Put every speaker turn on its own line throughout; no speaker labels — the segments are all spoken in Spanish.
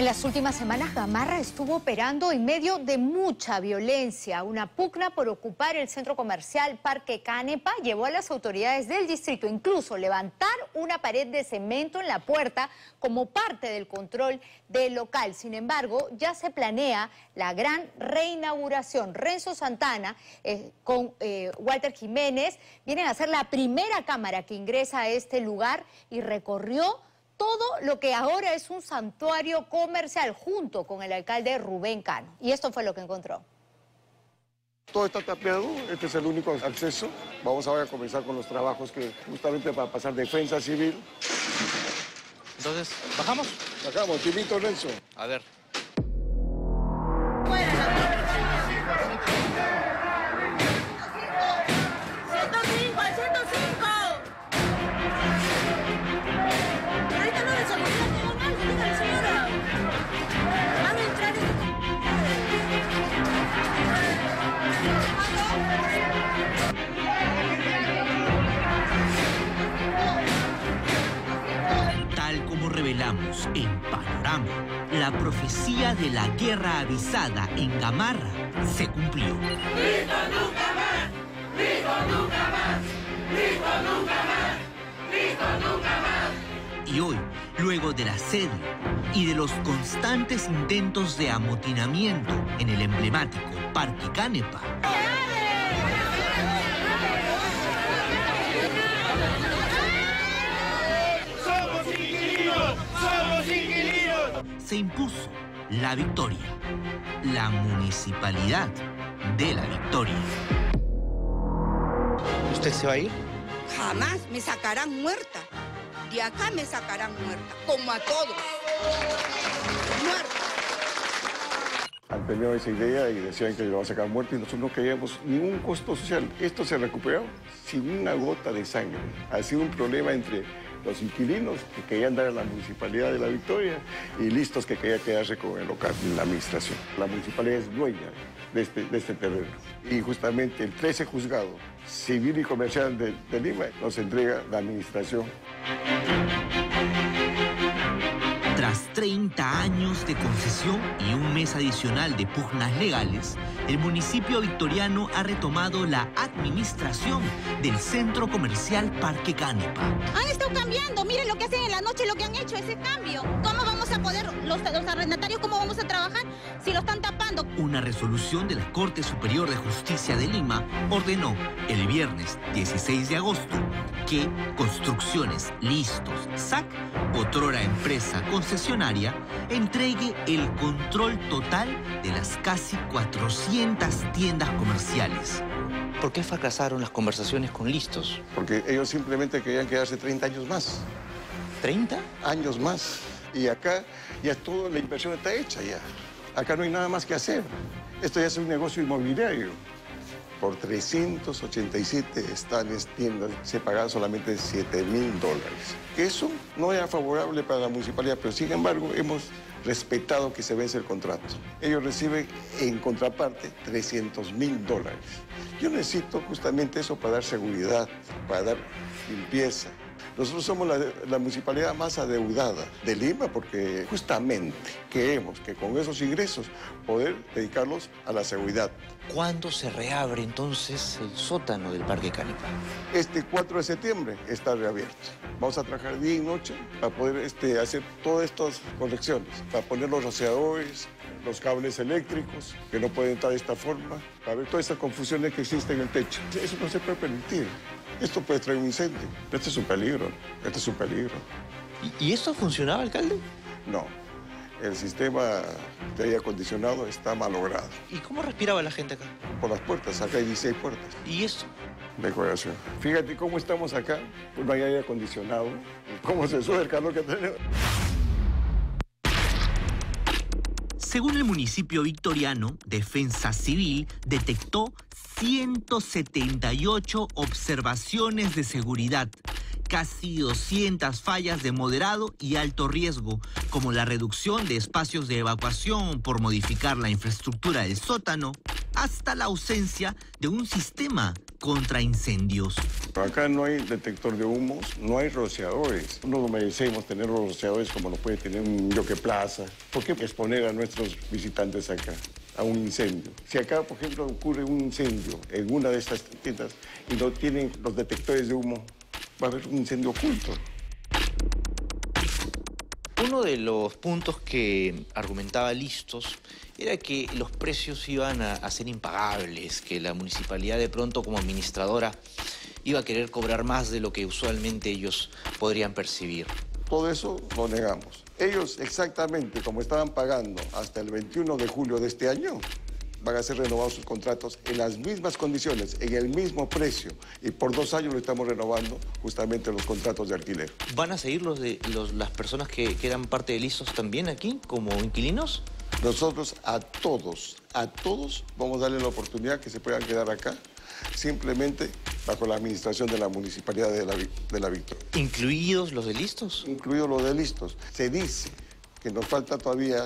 En las últimas semanas, Gamarra estuvo operando en medio de mucha violencia. Una pugna por ocupar el centro comercial Parque Canepa llevó a las autoridades del distrito incluso levantar una pared de cemento en la puerta como parte del control del local. Sin embargo, ya se planea la gran reinauguración. Renzo Santana con Walter Jiménez vienen a ser la primera cámara que ingresa a este lugar y recorrió todo lo que ahora es un santuario comercial junto con el alcalde Rubén Cano. Y esto fue lo que encontró.
Todo está tapiado, este es el único acceso. Vamos ahora a comenzar con los trabajos que justamente para pasar defensa civil.
Entonces, ¿bajamos?
Bajamos, te invito, Renzo.
A ver.
Revelamos en Panorama, la profecía de la guerra avisada en Gamarra se cumplió.
¡Listo nunca más! ¡Listo nunca más! ¡Listo nunca más! ¡Listo nunca más!
Y hoy, luego del asedio y de los constantes intentos de amotinamiento en el emblemático Parque Canepa, se impuso la victoria, la municipalidad de la victoria.
¿Usted se va a ir?
Jamás me sacarán muerta. De acá me sacarán muerta, como a todos. Muerta.
Han tenido esa idea y decían que lo van a sacar muerto y nosotros no queríamos ningún costo social. Esto se recuperó sin una gota de sangre. Ha sido un problema entre los inquilinos que querían dar a la municipalidad de La Victoria y listos que querían quedarse con el local, la administración. La municipalidad es dueña de este terreno. Y justamente el 13 juzgado civil y comercial de Lima nos entrega la administración.
Tras 30 años de concesión y un mes adicional de pugnas legales, el municipio victoriano ha retomado la administración del centro comercial Parque Canepa.
Han estado cambiando, miren lo que hacen en la noche, lo que han hecho, ese cambio. ¿Cómo vamos a poder, los arrendatarios, cómo vamos a trabajar si lo están tapando?
Una resolución de la Corte Superior de Justicia de Lima ordenó el viernes 16 de agosto que Construcciones Listos SAC, otrora empresa concesionaria, entregue el control total de las casi 400 tiendas comerciales.
¿Por qué fracasaron las conversaciones con Listos?
Porque ellos simplemente querían quedarse 30 años más.
¿30?
Años más. Y acá ya toda la inversión está hecha ya. Acá no hay nada más que hacer. Esto ya es un negocio inmobiliario. Por 387 estales, tiendas, se pagaban solamente $7.000. Eso no era favorable para la municipalidad, pero sin embargo hemos respetado que se vence el contrato. Ellos reciben en contraparte $300.000. Yo necesito justamente eso para dar seguridad, para dar limpieza. Nosotros somos la municipalidad más adeudada de Lima porque justamente queremos que con esos ingresos poder dedicarlos a la seguridad.
¿Cuándo se reabre entonces el sótano del Parque Canepa?
Este 4 de septiembre está reabierto. Vamos a trabajar día y noche para poder hacer todas estas conexiones, para poner los rociadores, los cables eléctricos, que no pueden entrar de esta forma, para ver todas estas confusiones que existen en el techo. Eso no se puede permitir. Esto puede traer un incendio. Este es un peligro. Este es un peligro.
¿Y esto funcionaba, alcalde?
No. El sistema de aire acondicionado está malogrado.
¿Y cómo respiraba la gente acá?
Por las puertas. Acá hay 16 puertas.
¿Y eso?
Decoración. Fíjate cómo estamos acá. Pues no hay aire acondicionado. ¿Cómo se sube el calor que tenemos?
Según el municipio victoriano, Defensa Civil detectó 178 observaciones de seguridad, casi 200 fallas de moderado y alto riesgo, como la reducción de espacios de evacuación por modificar la infraestructura del sótano, hasta la ausencia de un sistema contra incendios.
Acá no hay detector de humos, no hay rociadores. No merecemos tener rociadores como lo puede tener un Yoque Plaza. ¿Por qué exponer a nuestros visitantes acá a un incendio? Si acá, por ejemplo, ocurre un incendio en una de estas tiendas y no tienen los detectores de humo, va a haber un incendio oculto.
Uno de los puntos que argumentaba Listos era que los precios iban a ser impagables, que la municipalidad de pronto como administradora iba a querer cobrar más de lo que usualmente ellos podrían percibir.
Todo eso lo negamos. Ellos exactamente como estaban pagando hasta el 21 de julio de este año, van a ser renovados sus contratos en las mismas condiciones, en el mismo precio. Y por 2 años lo estamos renovando justamente los contratos de alquiler.
¿Van a seguir las personas que eran parte de Listos también aquí como inquilinos?
Nosotros a todos vamos a darle la oportunidad que se puedan quedar acá, simplemente bajo la administración de la Municipalidad de la Victoria.
¿Incluidos los de Listos?
Incluidos los de Listos. Se dice que nos falta todavía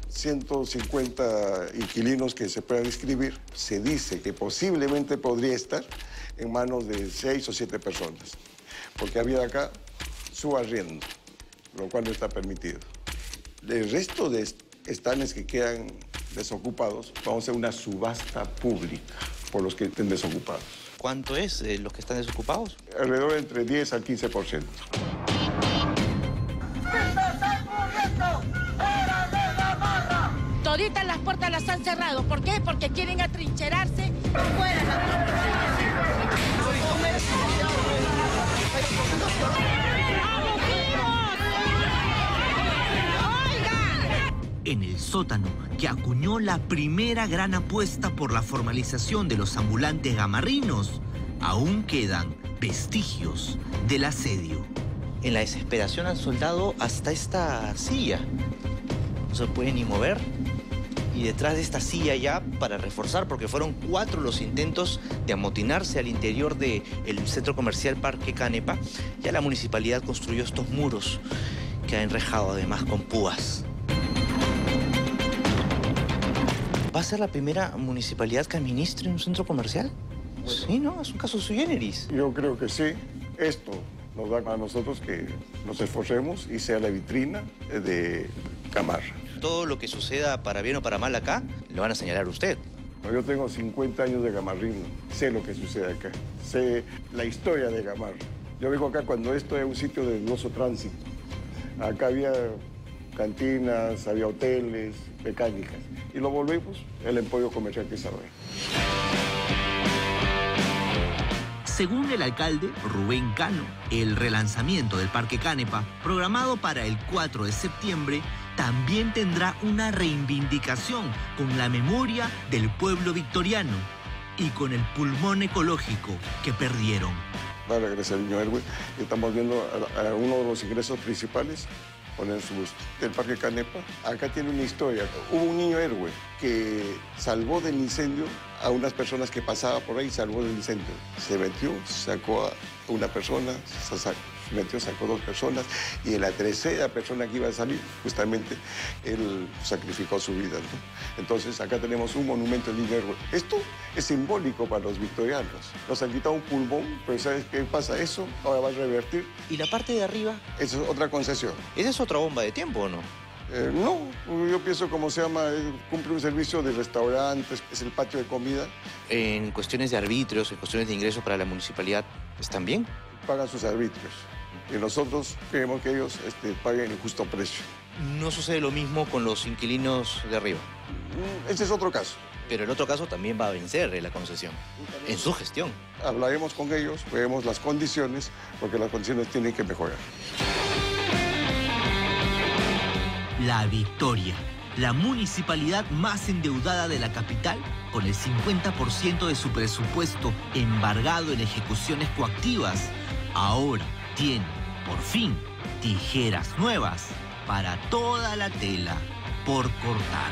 150 inquilinos que se puedan inscribir. Se dice que posiblemente podría estar en manos de 6 o 7 personas, porque había acá su arriendo, lo cual no está permitido. El resto de estanes que quedan desocupados, vamos a hacer una subasta pública por los que estén desocupados.
¿Cuánto es los que están desocupados?
Alrededor de entre 10 al 15%.
Toditas las puertas las han cerrado. ¿Por qué? Porque quieren atrincherarse fuera la
En el sótano, que acuñó la primera gran apuesta por la formalización de los ambulantes gamarrinos, aún quedan vestigios del asedio.
En la desesperación han soldado hasta esta silla. No se puede ni mover. Y detrás de esta silla ya, para reforzar, porque fueron 4 los intentos de amotinarse al interior del centro comercial Parque Canepa, ya la municipalidad construyó estos muros que ha enrejado además con púas. ¿Va a ser la primera municipalidad que administre un centro comercial? Sí, ¿no? Es un caso sui generis.
Yo creo que sí. Esto nos da a nosotros que nos esforcemos y sea la vitrina de Gamarra.
Todo lo que suceda para bien o para mal acá, lo van a señalar usted.
Yo tengo 50 años de gamarrino. Sé lo que sucede acá. Sé la historia de Gamarra. Yo vengo acá cuando esto era un sitio de dudoso tránsito. Acá había cantinas, había hoteles, mecánicas. Y lo volvemos el emporio comercial que es ahora.
Según el alcalde Rubén Cano, el relanzamiento del Parque Canepa, programado para el 4 de septiembre, también tendrá una reivindicación con la memoria del pueblo victoriano y con el pulmón ecológico que perdieron.
Va a regresar el niño héroe y estamos viendo a uno de los ingresos principales poner su busto. El Parque Canepa, acá tiene una historia. Hubo un niño héroe que salvó del incendio a unas personas que pasaban por ahí, salvó del incendio. Se metió, sacó a una persona, se metió, sacó 2 personas y en la tercera persona que iba a salir, justamente, él sacrificó su vida, ¿no? Entonces, acá tenemos un monumento al niño héroe. Esto es simbólico para los victorianos. Nos han quitado un pulmón, pero ¿sabes qué pasa? Eso ahora va a revertir.
¿Y la parte de arriba?
Esa es otra concesión.
¿Esa es otra bomba de tiempo o no?
No, yo pienso, como se llama, cumple un servicio de restaurantes, es el patio de comida.
En cuestiones de arbitrios, en cuestiones de ingresos para la municipalidad, ¿están bien?
Pagan sus arbitrios. Y nosotros queremos que ellos paguen el justo precio.
¿No sucede lo mismo con los inquilinos de arriba?
Ese es otro caso.
Pero el otro caso también va a vencer la concesión, en su gestión.
Hablaremos con ellos, veremos las condiciones, porque las condiciones tienen que mejorar.
La Victoria, la municipalidad más endeudada de la capital, con el 50% de su presupuesto embargado en ejecuciones coactivas, ahora tiene, por fin, tijeras nuevas para toda la tela por cortar.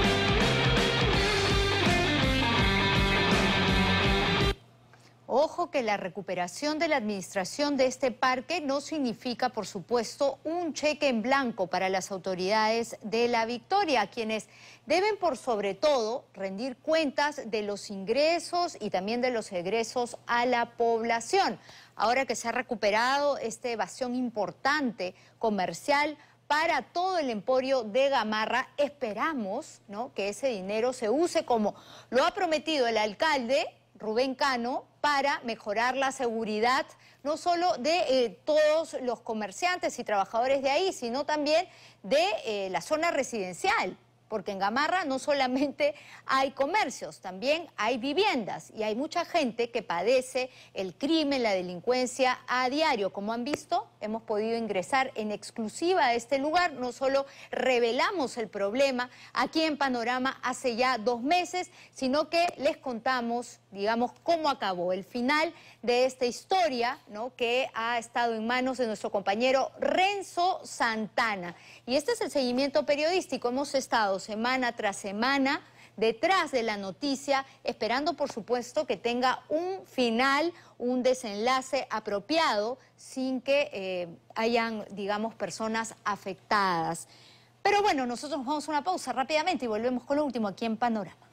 Ojo que la recuperación de la administración de este parque no significa, por supuesto, un cheque en blanco para las autoridades de La Victoria, quienes deben, por sobre todo, rendir cuentas de los ingresos y también de los egresos a la población. Ahora que se ha recuperado esta evasión importante comercial para todo el emporio de Gamarra, esperamos, ¿no?, que ese dinero se use como lo ha prometido el alcalde Rubén Cano para mejorar la seguridad no solo de todos los comerciantes y trabajadores de ahí, sino también de la zona residencial. Porque en Gamarra no solamente hay comercios, también hay viviendas y hay mucha gente que padece el crimen, la delincuencia a diario. Como han visto, hemos podido ingresar en exclusiva a este lugar. No solo revelamos el problema aquí en Panorama hace ya 2 meses, sino que les contamos, digamos, cómo acabó el final de esta historia, ¿no?, que ha estado en manos de nuestro compañero Renzo Santana. Y este es el seguimiento periodístico. Hemos estado semana tras semana detrás de la noticia, esperando, por supuesto, que tenga un final, un desenlace apropiado, sin que hayan, digamos, personas afectadas. Pero bueno, nosotros nos vamos a una pausa rápidamente y volvemos con lo último aquí en Panorama.